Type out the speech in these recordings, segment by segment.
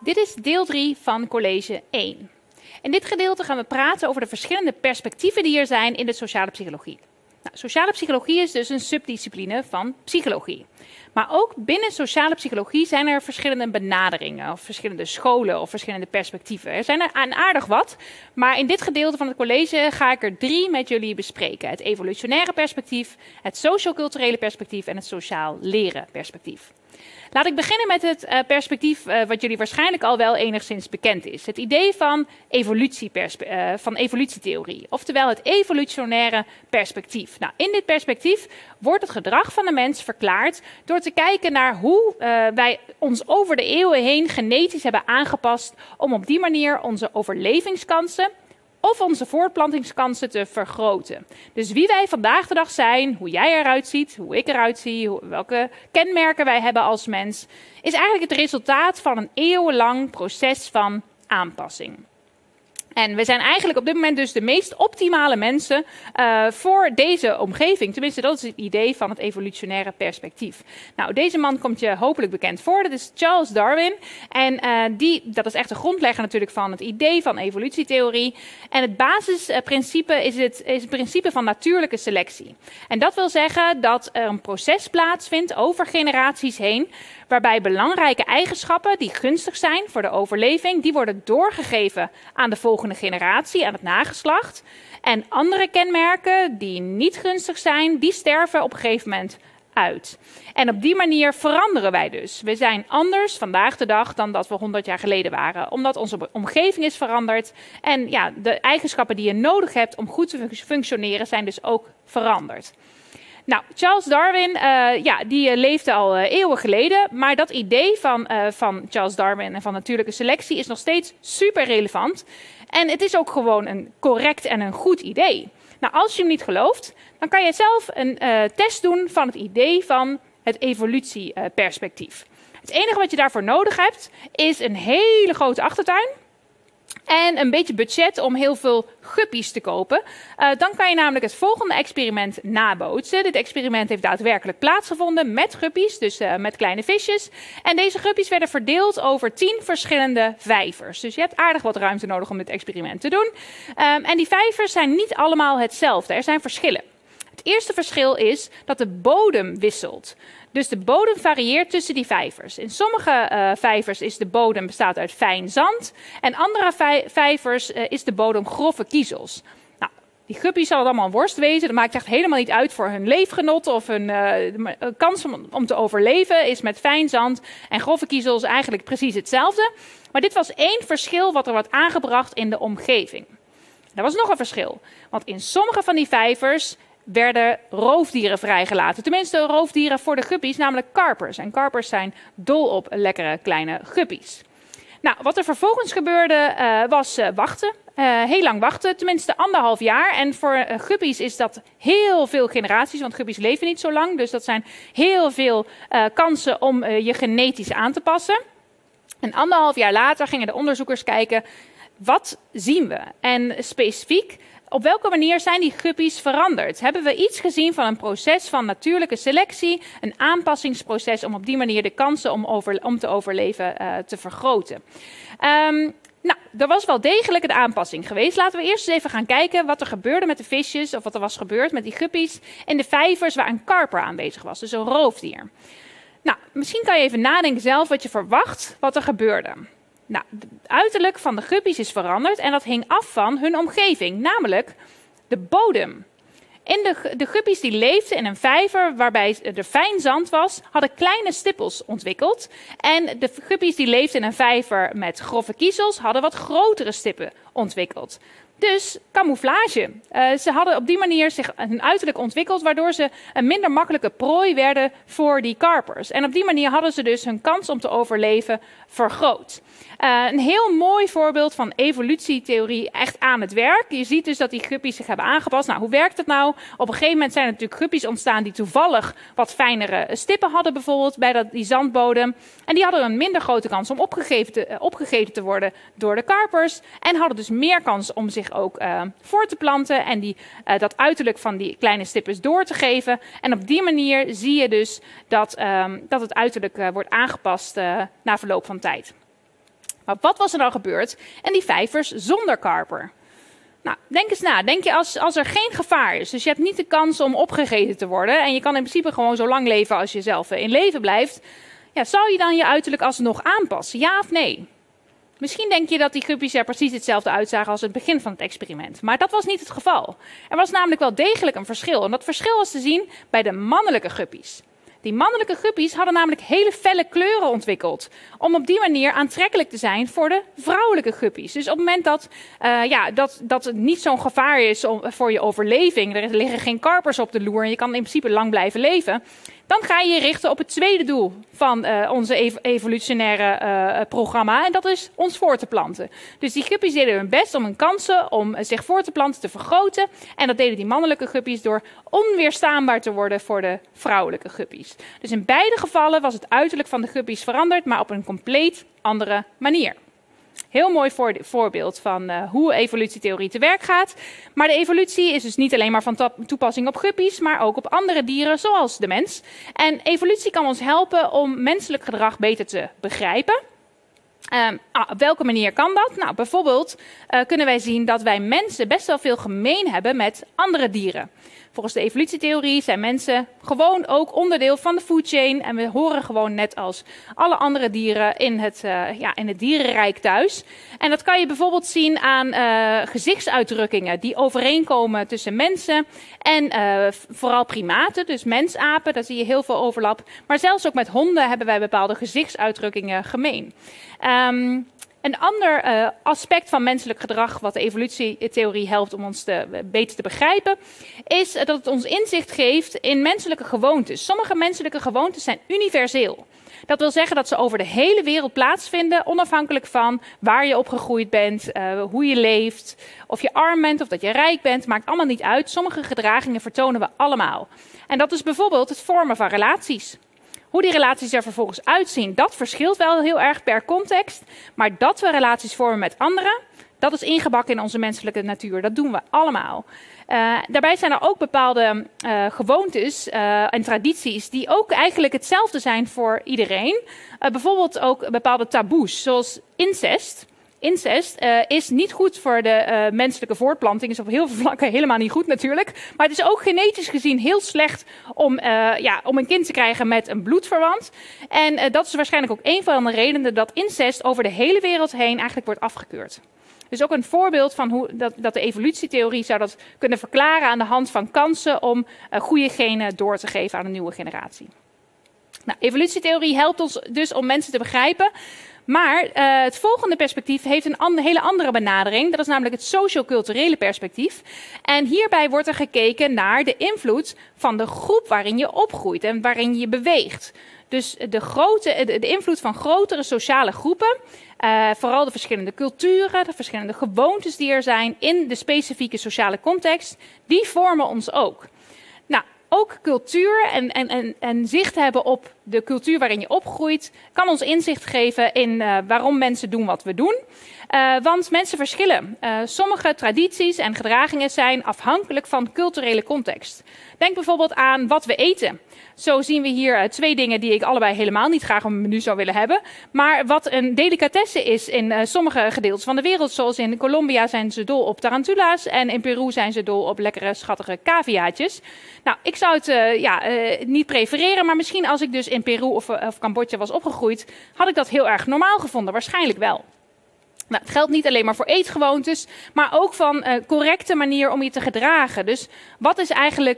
Dit is deel 3 van college 1. In dit gedeelte gaan we praten over de verschillende perspectieven die er zijn in de sociale psychologie. Nou, sociale psychologie is dus een subdiscipline van psychologie. Maar ook binnen sociale psychologie zijn er verschillende benaderingen, of verschillende scholen of verschillende perspectieven. Er zijn er aardig wat, maar in dit gedeelte van het college ga ik er 3 met jullie bespreken. Het evolutionaire perspectief, het socioculturele perspectief en het sociaal leren perspectief. Laat ik beginnen met het perspectief wat jullie waarschijnlijk al wel enigszins bekend is. Het idee van evolutietheorie, oftewel het evolutionaire perspectief. Nou, in dit perspectief wordt het gedrag van de mens verklaard door te kijken naar hoe wij ons over de eeuwen heen genetisch hebben aangepast om op die manier onze overlevingskansen of onze voortplantingskansen te vergroten. Dus wie wij vandaag de dag zijn, hoe jij eruit ziet, hoe ik eruit zie, welke kenmerken wij hebben als mens, is eigenlijk het resultaat van een eeuwenlang proces van aanpassing. En we zijn eigenlijk op dit moment dus de meest optimale mensen voor deze omgeving. Tenminste, dat is het idee van het evolutionaire perspectief. Nou, deze man komt je hopelijk bekend voor. Dat is Charles Darwin. En dat is echt de grondlegger natuurlijk van het idee van evolutietheorie. En het basisprincipe is het principe van natuurlijke selectie. En dat wil zeggen dat er een proces plaatsvindt over generaties heen, waarbij belangrijke eigenschappen die gunstig zijn voor de overleving, die worden doorgegeven aan de volgende generatie, aan het nageslacht. En andere kenmerken die niet gunstig zijn, die sterven op een gegeven moment uit. En op die manier veranderen wij dus. We zijn anders vandaag de dag dan dat we 100 jaar geleden waren. Omdat onze omgeving is veranderd. En ja, de eigenschappen die je nodig hebt om goed te functioneren zijn dus ook veranderd. Nou, Charles Darwin, die leefde al eeuwen geleden, maar dat idee van Charles Darwin en van natuurlijke selectie is nog steeds super relevant. En het is ook gewoon een correct en een goed idee. Nou, als je hem niet gelooft, dan kan je zelf een test doen van het idee van het evolutieperspectief. Het enige wat je daarvoor nodig hebt, is een hele grote achtertuin en een beetje budget om heel veel guppies te kopen. Dan kan je namelijk het volgende experiment nabootsen. Dit experiment heeft daadwerkelijk plaatsgevonden met guppies, dus met kleine visjes. En deze guppies werden verdeeld over 10 verschillende vijvers. Dus je hebt aardig wat ruimte nodig om dit experiment te doen. En die vijvers zijn niet allemaal hetzelfde. Er zijn verschillen. Het eerste verschil is dat de bodem wisselt. Dus de bodem varieert tussen die vijvers. In sommige vijvers is de bodem bestaat uit fijn zand. En andere vijvers is de bodem grove kiezels. Nou, die guppies zal het allemaal een worst wezen. Dat maakt echt helemaal niet uit voor hun leefgenot of hun kans om te overleven is met fijn zand. En grove kiezels eigenlijk precies hetzelfde. Maar dit was 1 verschil wat er wordt aangebracht in de omgeving. Er was nog een verschil. Want in sommige van die vijvers werden roofdieren vrijgelaten. Tenminste, roofdieren voor de guppies, namelijk karpers. En karpers zijn dol op lekkere kleine guppies. Nou, wat er vervolgens gebeurde was wachten. Heel lang wachten, tenminste 1,5 jaar. En voor guppies is dat heel veel generaties, want guppies leven niet zo lang. Dus dat zijn heel veel kansen om je genetisch aan te passen. En 1,5 jaar later gingen de onderzoekers kijken, wat zien we? En specifiek, op welke manier zijn die guppies veranderd? Hebben we iets gezien van een proces van natuurlijke selectie, een aanpassingsproces om op die manier de kansen om te overleven te vergroten? Nou, er was wel degelijk een aanpassing geweest. Laten we eerst eens even gaan kijken wat er gebeurde met de visjes, of wat er was gebeurd met die guppies in de vijvers waar een karper aanwezig was, dus een roofdier. Nou, misschien kan je even nadenken zelf wat je verwacht wat er gebeurde. Nou, het uiterlijk van de guppies is veranderd en dat hing af van hun omgeving, namelijk de bodem. De guppies die leefden in een vijver waarbij er fijn zand was, hadden kleine stippels ontwikkeld. En de guppies die leefden in een vijver met grove kiezels, hadden wat grotere stippen ontwikkeld. Dus camouflage. Ze hadden op die manier hun uiterlijk ontwikkeld, waardoor ze een minder makkelijke prooi werden voor die karpers. En op die manier hadden ze dus hun kans om te overleven vergroot. Een heel mooi voorbeeld van evolutietheorie echt aan het werk. Je ziet dus dat die guppies zich hebben aangepast. Nou, hoe werkt het nou? Op een gegeven moment zijn er natuurlijk guppies ontstaan die toevallig wat fijnere stippen hadden bijvoorbeeld bij die zandbodem. En die hadden een minder grote kans om opgegeten te worden door de karpers. En hadden dus meer kans om zich ook voor te planten en dat uiterlijk van die kleine stippen door te geven. En op die manier zie je dus dat het uiterlijk wordt aangepast na verloop van tijd. Maar wat was er dan gebeurd in die vijvers zonder karper? Nou, denk eens na. Denk je als er geen gevaar is, dus je hebt niet de kans om opgegeten te worden en je kan in principe gewoon zo lang leven als je zelf in leven blijft, ja, zou je dan je uiterlijk alsnog aanpassen? Ja of nee? Misschien denk je dat die guppies er precies hetzelfde uitzagen als het begin van het experiment. Maar dat was niet het geval. Er was namelijk wel degelijk een verschil. En dat verschil was te zien bij de mannelijke guppies. Die mannelijke guppies hadden namelijk hele felle kleuren ontwikkeld. Om op die manier aantrekkelijk te zijn voor de vrouwelijke guppies. Dus op het moment dat het niet zo'n gevaar is voor je overleving. Er liggen geen karpers op de loer en je kan in principe lang blijven leven. Dan ga je je richten op het tweede doel van onze evolutionaire programma. En dat is ons voor te planten. Dus die guppies deden hun best om hun kansen om zich voor te planten te vergroten. En dat deden die mannelijke guppies door onweerstaanbaar te worden voor de vrouwelijke guppies. Dus in beide gevallen was het uiterlijk van de guppies veranderd, maar op een compleet andere manier. Heel mooi voorbeeld van hoe evolutietheorie te werk gaat. Maar de evolutie is dus niet alleen maar van toepassing op guppies, maar ook op andere dieren zoals de mens. En evolutie kan ons helpen om menselijk gedrag beter te begrijpen. Op welke manier kan dat? Nou, bijvoorbeeld kunnen wij zien dat wij mensen best wel veel gemeen hebben met andere dieren. Volgens de evolutietheorie zijn mensen gewoon ook onderdeel van de food chain. En we horen gewoon net als alle andere dieren in het dierenrijk thuis. En dat kan je bijvoorbeeld zien aan gezichtsuitdrukkingen die overeenkomen tussen mensen en vooral primaten. Dus mensapen, daar zie je heel veel overlap. Maar zelfs ook met honden hebben wij bepaalde gezichtsuitdrukkingen gemeen. Een ander aspect van menselijk gedrag, wat de evolutietheorie helpt om ons beter te begrijpen, is dat het ons inzicht geeft in menselijke gewoontes. Sommige menselijke gewoontes zijn universeel. Dat wil zeggen dat ze over de hele wereld plaatsvinden, onafhankelijk van waar je opgegroeid bent, hoe je leeft, of je arm bent of dat je rijk bent, maakt allemaal niet uit. Sommige gedragingen vertonen we allemaal. En dat is bijvoorbeeld het vormen van relaties. Hoe die relaties er vervolgens uitzien, dat verschilt wel heel erg per context. Maar dat we relaties vormen met anderen, dat is ingebakken in onze menselijke natuur. Dat doen we allemaal. Daarbij zijn er ook bepaalde gewoontes en tradities die ook eigenlijk hetzelfde zijn voor iedereen. Bijvoorbeeld ook bepaalde taboes, zoals incest. Incest is niet goed voor de menselijke voortplanting. Is op heel veel vlakken helemaal niet goed natuurlijk. Maar het is ook genetisch gezien heel slecht om een kind te krijgen met een bloedverwant. En dat is waarschijnlijk ook een van de redenen dat incest over de hele wereld heen eigenlijk wordt afgekeurd. Dus ook een voorbeeld van hoe dat de evolutietheorie zou dat kunnen verklaren aan de hand van kansen om goede genen door te geven aan een nieuwe generatie. Nou, evolutietheorie helpt ons dus om mensen te begrijpen. Maar het volgende perspectief heeft een hele andere benadering. Dat is namelijk het socio-culturele perspectief. En hierbij wordt er gekeken naar de invloed van de groep waarin je opgroeit en waarin je beweegt. Dus de invloed van grotere sociale groepen, vooral de verschillende culturen, de verschillende gewoontes die er zijn in de specifieke sociale context, die vormen ons ook. Nou, ook cultuur en zicht hebben op de cultuur waarin je opgroeit, kan ons inzicht geven in waarom mensen doen wat we doen. Want mensen verschillen. Sommige tradities en gedragingen zijn afhankelijk van culturele context. Denk bijvoorbeeld aan wat we eten. Zo zien we hier twee dingen die ik allebei helemaal niet graag op mijn menu zou willen hebben. Maar wat een delicatesse is in sommige gedeeltes van de wereld. Zoals in Colombia zijn ze dol op tarantula's. En in Peru zijn ze dol op lekkere, schattige caviaatjes. Nou, ik zou het niet prefereren. Maar misschien als ik dus in Peru of Cambodja was opgegroeid, had ik dat heel erg normaal gevonden. Waarschijnlijk wel. Nou, het geldt niet alleen maar voor eetgewoontes, maar ook van een correcte manier om je te gedragen. Dus wat is eigenlijk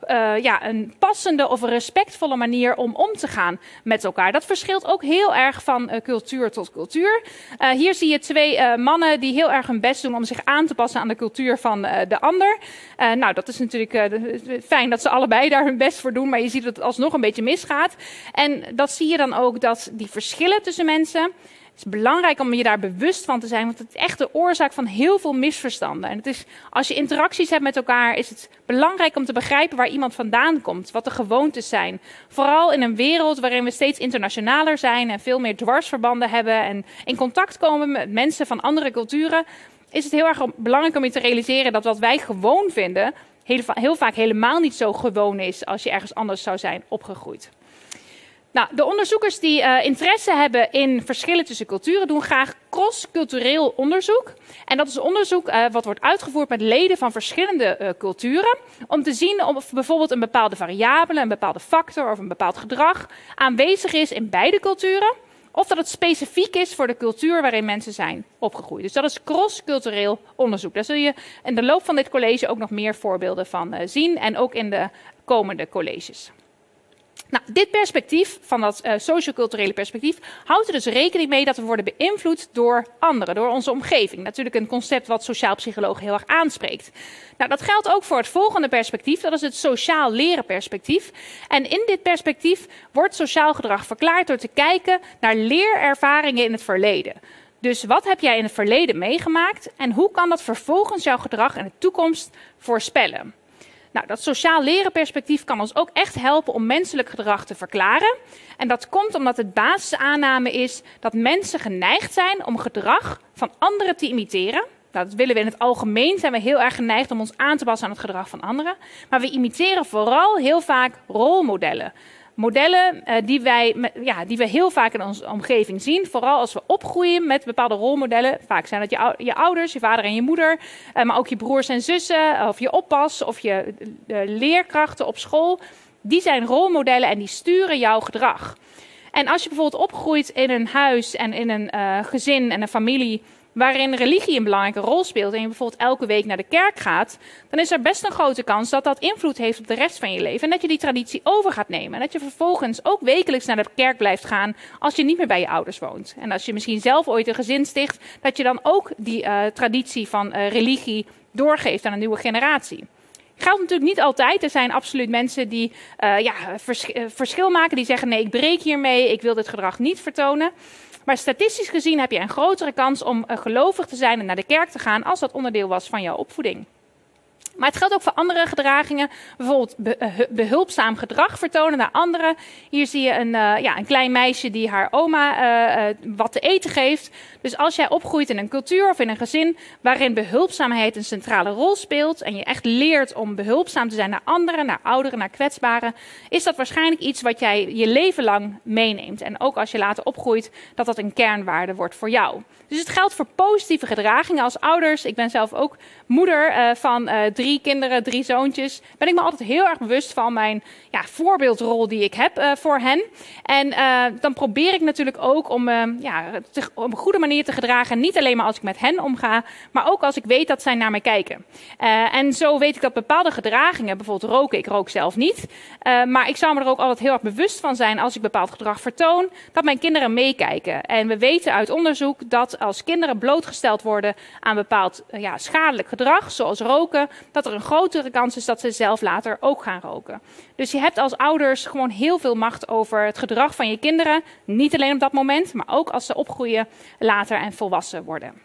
een passende of een respectvolle manier om te gaan met elkaar? Dat verschilt ook heel erg van cultuur tot cultuur. Hier zie je twee mannen die heel erg hun best doen om zich aan te passen aan de cultuur van de ander. Nou, dat is natuurlijk fijn dat ze allebei daar hun best voor doen, maar je ziet dat het alsnog een beetje misgaat. En dat zie je dan ook, dat die verschillen tussen mensen. Het is belangrijk om je daar bewust van te zijn, want het is echt de oorzaak van heel veel misverstanden. En als je interacties hebt met elkaar, is het belangrijk om te begrijpen waar iemand vandaan komt, wat de gewoontes zijn. Vooral in een wereld waarin we steeds internationaler zijn en veel meer dwarsverbanden hebben en in contact komen met mensen van andere culturen, is het heel erg belangrijk om je te realiseren dat wat wij gewoon vinden, heel vaak helemaal niet zo gewoon is als je ergens anders zou zijn opgegroeid. Nou, de onderzoekers die interesse hebben in verschillen tussen culturen doen graag cross-cultureel onderzoek. En dat is onderzoek wat wordt uitgevoerd met leden van verschillende culturen. Om te zien of bijvoorbeeld een bepaalde variabele, een bepaalde factor of een bepaald gedrag aanwezig is in beide culturen. Of dat het specifiek is voor de cultuur waarin mensen zijn opgegroeid. Dus dat is cross-cultureel onderzoek. Daar zul je in de loop van dit college ook nog meer voorbeelden van zien. En ook in de komende colleges. Nou, dit perspectief, van dat socioculturele perspectief, houdt er dus rekening mee dat we worden beïnvloed door anderen, door onze omgeving. Natuurlijk een concept wat sociaal psychologen heel erg aanspreekt. Nou, dat geldt ook voor het volgende perspectief, dat is het sociaal leren perspectief. En in dit perspectief wordt sociaal gedrag verklaard door te kijken naar leerervaringen in het verleden. Dus wat heb jij in het verleden meegemaakt en hoe kan dat vervolgens jouw gedrag in de toekomst voorspellen? Nou, dat sociaal leren perspectief kan ons ook echt helpen om menselijk gedrag te verklaren. En dat komt omdat het basisaanname is dat mensen geneigd zijn om gedrag van anderen te imiteren. Nou, dat willen we in het algemeen, zijn we heel erg geneigd om ons aan te passen aan het gedrag van anderen. Maar we imiteren vooral heel vaak rolmodellen. Modellen die we heel vaak in onze omgeving zien. Vooral als we opgroeien met bepaalde rolmodellen. Vaak zijn dat je ouders, je vader en je moeder. Maar ook je broers en zussen. Of je oppas of je leerkrachten op school. Die zijn rolmodellen en die sturen jouw gedrag. En als je bijvoorbeeld opgroeit in een huis en in een gezin en een familie waarin religie een belangrijke rol speelt en je bijvoorbeeld elke week naar de kerk gaat, dan is er best een grote kans dat dat invloed heeft op de rest van je leven en dat je die traditie over gaat nemen. En dat je vervolgens ook wekelijks naar de kerk blijft gaan als je niet meer bij je ouders woont. En als je misschien zelf ooit een gezin sticht, dat je dan ook die traditie van religie doorgeeft aan een nieuwe generatie. Geldt natuurlijk niet altijd. Er zijn absoluut mensen die verschil maken, die zeggen nee, ik breek hiermee, ik wil dit gedrag niet vertonen. Maar statistisch gezien heb je een grotere kans om gelovig te zijn en naar de kerk te gaan als dat onderdeel was van jouw opvoeding. Maar het geldt ook voor andere gedragingen. Bijvoorbeeld behulpzaam gedrag vertonen naar anderen. Hier zie je een klein meisje die haar oma wat te eten geeft. Dus als jij opgroeit in een cultuur of in een gezin waarin behulpzaamheid een centrale rol speelt en je echt leert om behulpzaam te zijn naar anderen, naar ouderen, naar kwetsbaren, is dat waarschijnlijk iets wat jij je leven lang meeneemt. En ook als je later opgroeit, dat dat een kernwaarde wordt voor jou. Dus het geldt voor positieve gedragingen als ouders. Ik ben zelf ook moeder van 3 kinderen, 3 zoontjes. Ben ik me altijd heel erg bewust van mijn voorbeeldrol die ik heb voor hen. En dan probeer ik natuurlijk ook om op een goede manier te gedragen. Niet alleen maar als ik met hen omga, maar ook als ik weet dat zij naar mij kijken. En zo weet ik dat bepaalde gedragingen, bijvoorbeeld roken, ik rook zelf niet. Maar ik zou me er ook altijd heel erg bewust van zijn als ik bepaald gedrag vertoon, dat mijn kinderen meekijken. En we weten uit onderzoek dat als kinderen blootgesteld worden aan bepaald schadelijk gedrag, zoals roken, dat er een grotere kans is dat ze zelf later ook gaan roken. Dus je hebt als ouders gewoon heel veel macht over het gedrag van je kinderen. Niet alleen op dat moment, maar ook als ze opgroeien later en volwassen worden.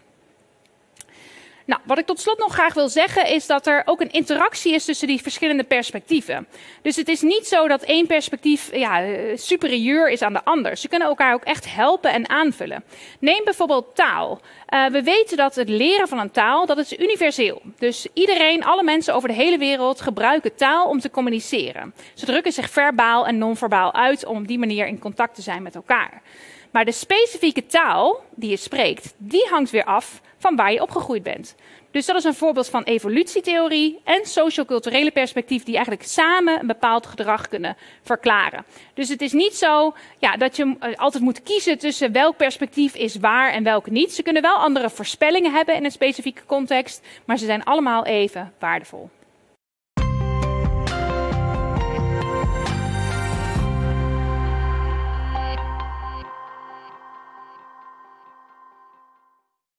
Nou, wat ik tot slot nog graag wil zeggen is dat er ook een interactie is tussen die verschillende perspectieven. Dus het is niet zo dat één perspectief superieur is aan de ander. Ze kunnen elkaar ook echt helpen en aanvullen. Neem bijvoorbeeld taal. We weten dat het leren van een taal, dat is universeel. Dus alle mensen over de hele wereld gebruiken taal om te communiceren. Ze drukken zich verbaal en non-verbaal uit om op die manier in contact te zijn met elkaar. Maar de specifieke taal die je spreekt, die hangt weer af van waar je opgegroeid bent. Dus dat is een voorbeeld van evolutietheorie en socioculturele perspectief die eigenlijk samen een bepaald gedrag kunnen verklaren. Dus het is niet zo dat je altijd moet kiezen tussen welk perspectief is waar en welke niet. Ze kunnen wel andere voorspellingen hebben in een specifieke context, maar ze zijn allemaal even waardevol.